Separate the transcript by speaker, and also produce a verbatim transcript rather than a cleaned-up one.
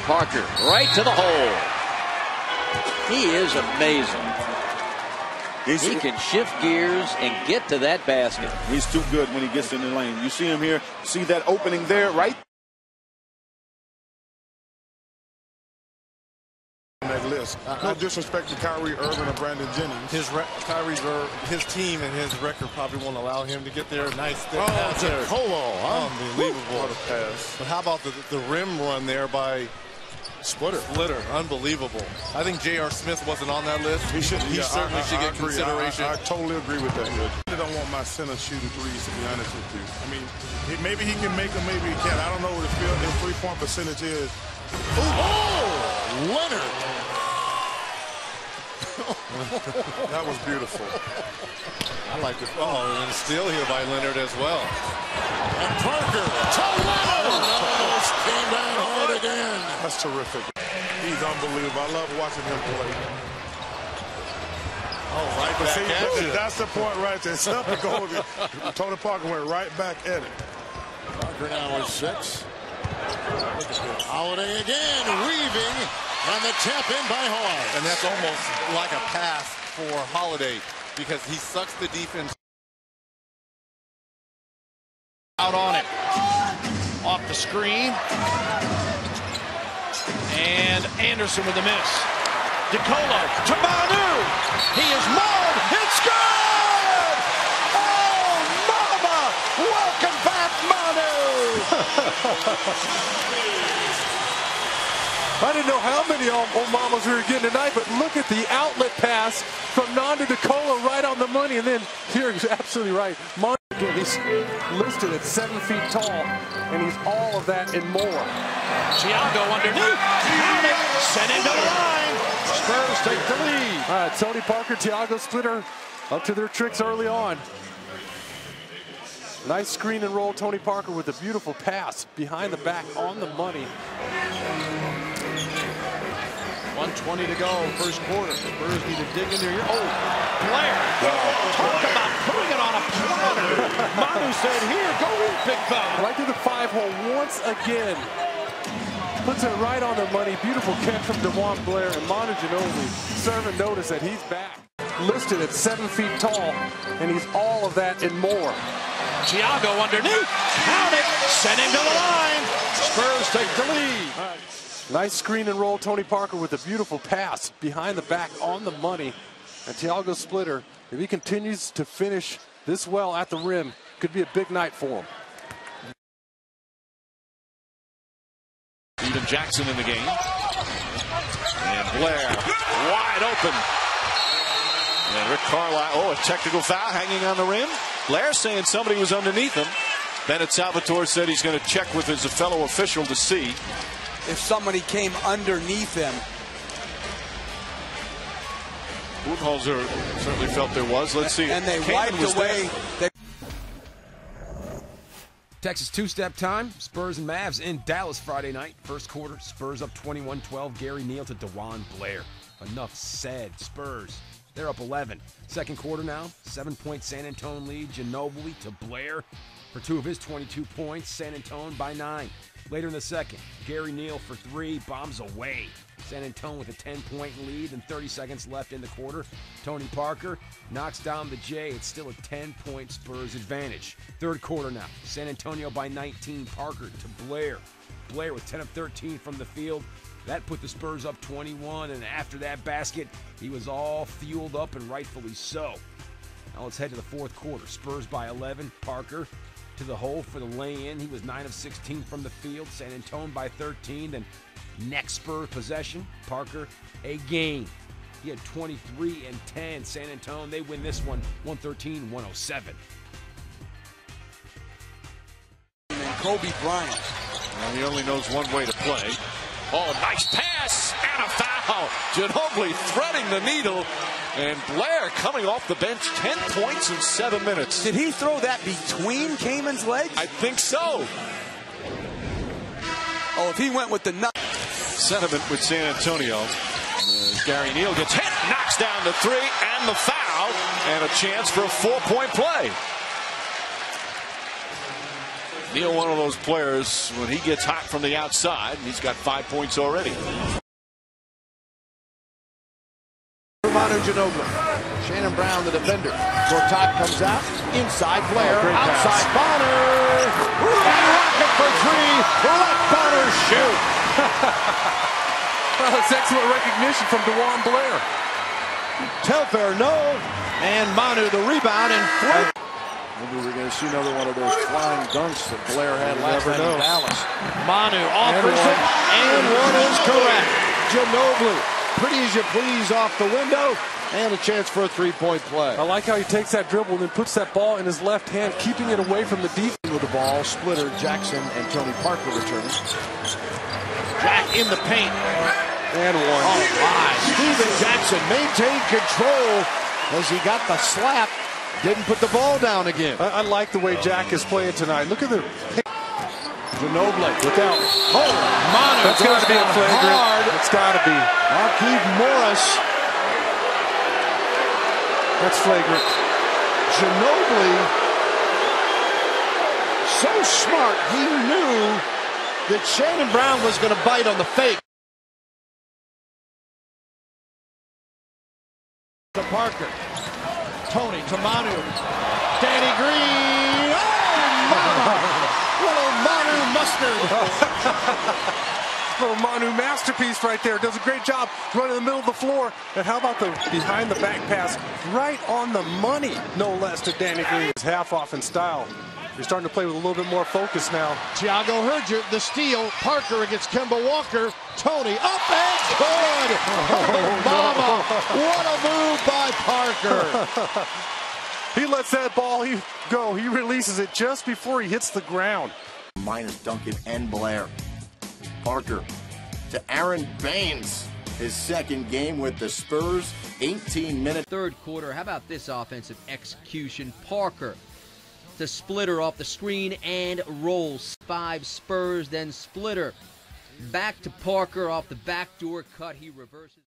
Speaker 1: Parker right to the hole. He is amazing.
Speaker 2: He's,
Speaker 1: he can shift gears and get to that basket.
Speaker 2: He's too good when he gets in the lane. You see him here. See that opening there, right?
Speaker 3: That list. No disrespect to Kyrie Irving or Brandon Jennings.
Speaker 4: His Kyrie's his team and his record probably won't allow him to get there. Nice step
Speaker 3: oh,
Speaker 4: pass there.
Speaker 3: Colo, huh?
Speaker 4: Unbelievable.
Speaker 3: What a pass.
Speaker 4: But how about the, the rim run there by
Speaker 3: Splitter?
Speaker 4: Splitter, unbelievable. I think J R. Smith wasn't on that list.
Speaker 3: He should.
Speaker 4: He
Speaker 3: yeah,
Speaker 4: certainly
Speaker 3: I, I,
Speaker 4: should
Speaker 3: I
Speaker 4: get
Speaker 3: agree.
Speaker 4: consideration.
Speaker 3: I, I, I totally agree with that. I don't want my center shooting threes, to be honest with you. I mean, he, maybe he can make them, maybe he can't. I don't know what his, field, his three-point percentage is.
Speaker 4: Ooh. Oh, Leonard.
Speaker 3: That was beautiful.
Speaker 4: I like it. Oh, and steal here by Leonard as well.
Speaker 3: And Parker to Leonard. Almost came down hard again. That's terrific. He's unbelievable. I love watching him play.
Speaker 4: Oh, right
Speaker 3: but
Speaker 4: back
Speaker 3: see,
Speaker 4: at you.
Speaker 3: That's the point right there. Something going. Tony Parker went right back at it.
Speaker 5: Parker now with six. Holiday again, weaving, and the tap in by Hawes.
Speaker 4: And that's almost like a pass for Holiday because he sucks the defense
Speaker 6: out on it. Off the screen. And Anderson with a miss. DeColo to Manu. He is mauled. It's good! Oh, mama! Welcome back, Manu!
Speaker 7: I didn't know how many old mamas we were getting tonight, but look at the outlet pass from Nando DeColo right on the money. And then here he's absolutely right. Mon again, he's listed at seven feet tall, and he's all of that and more.
Speaker 6: Thiago underneath. Count it. Sent into the line. Spurs take the lead.
Speaker 7: All right, Tony Parker, Thiago Splitter up to their tricks early on. Nice screen and roll, Tony Parker with a beautiful pass behind the back on the money.
Speaker 6: one twenty to go, first quarter. Spurs need to dig in there. Oh, Blair. Talk about putting it on a platter. Manu said, here, go in, big fella.
Speaker 7: Right to the five hole once again. Puts it right on the money. Beautiful catch from DeJuan Blair, and Manu Ginobili serving notice that he's back. Listed at seven feet tall, and he's all of that and more.
Speaker 6: Thiago underneath. Count it. Sent into the line. Spurs take the lead.
Speaker 7: All right. Nice screen and roll, Tony Parker with a beautiful pass behind the back on the money. And Thiago Splitter, if he continues to finish this well at the rim, could be a big night for him.
Speaker 8: Even Jackson in the game. And Blair wide open. And Rick Carlisle, oh, a technical foul hanging on the rim. Blair saying somebody was underneath him. Bennett Salvatore said he's going to check with his fellow official to see
Speaker 9: if somebody came underneath him.
Speaker 8: Budenholzer certainly felt there was. Let's see.
Speaker 9: And they
Speaker 8: Kaman
Speaker 9: wiped away. They
Speaker 10: Texas two-step time. Spurs and Mavs in Dallas Friday night. First quarter, Spurs up twenty-one twelve. Gary Neal to DeJuan Blair. Enough said. Spurs, they're up eleven. Second quarter now, seven-point San Antonio lead. Ginobili to Blair for two of his twenty-two points. San Antonio by nine. Later in the second, Gary Neal for three, bombs away. San Antonio with a ten-point lead and thirty seconds left in the quarter. Tony Parker knocks down the J. It's still a ten-point Spurs advantage. Third quarter now, San Antonio by nineteen. Parker to Blair. Blair with ten of thirteen from the field. That put the Spurs up twenty-one, and after that basket, he was all fueled up, and rightfully so. Now let's head to the fourth quarter. Spurs by eleven. Parker to the hole for the lay-in. He was nine of sixteen from the field. San Antonio by thirteen. Then next Spurs possession, Parker again. He had twenty-three and ten. San Antonio, they win this one, one thirteen one oh seven.
Speaker 9: And Kobe Bryant.
Speaker 8: Well, he only knows one way to play. Oh, nice pass and a foul. Ginobili threading the needle. And Blair coming off the bench, ten points in seven minutes.
Speaker 9: Did he throw that between Kaman's legs?
Speaker 8: I think so.
Speaker 9: Oh, if he went with the nut.
Speaker 8: Sentiment with San Antonio. Uh, Gary Neal gets hit, knocks down the three and the foul, and a chance for a four-point play. Neal, one of those players, when he gets hot from the outside, he's got five points already.
Speaker 6: Manu Ginobili. Shannon Brown, the defender. Gortat comes out. Inside Blair.
Speaker 7: Oh,
Speaker 6: outside Bonner. And rocket for three. Let Bonner shoot.
Speaker 7: Well, that's excellent recognition from DeJuan Blair.
Speaker 6: Telfair, no. And Manu the rebound and flirt.
Speaker 2: Maybe we're going to see another one of those flying dunks that Blair had last night in Dallas.
Speaker 6: Manu offers it, and one is correct. Ginobili, pretty as you please off the window, and a chance for a three-point play.
Speaker 7: I like how he takes that dribble and then puts that ball in his left hand, keeping it away from the defense.
Speaker 6: With the ball, Splitter, Jackson, and Tony Parker return. Jack in the paint.
Speaker 7: And one.
Speaker 6: Oh, my. Steven Jackson maintained control as he got the slap. Didn't put the ball down again.
Speaker 7: I, I like the way Jack is playing tonight. Look at the...
Speaker 6: Ginobili without. Oh, Manu.
Speaker 7: That's got to be a flagrant.
Speaker 6: Hard.
Speaker 7: It's got to be.
Speaker 6: Markieff Morris.
Speaker 7: That's flagrant.
Speaker 6: Ginobili, so smart, he knew that Shannon Brown was going to bite on the fake. To Parker. Tony to Manu. Danny Green. Oh, Mama! Little Manu mustard.
Speaker 7: Little Manu masterpiece right there. Does a great job running in the middle of the floor. And how about the behind the back pass right on the money, no less, to Danny Green. His half off in style. You're starting to play with a little bit more focus now.
Speaker 6: Thiago Herger, the steal. Parker against Kemba Walker. Tony up and good. Oh, Mama, what a move by Parker.
Speaker 7: He lets that ball he go. He releases it just before he hits the ground.
Speaker 5: Minus Duncan and Blair. Parker to Aaron Baines. His second game with the Spurs. eighteen minutes.
Speaker 11: Third quarter. How about this offensive execution? Parker to Splitter off the screen and rolls. Five Spurs, then Splitter back to Parker off the backdoor cut. He reverses.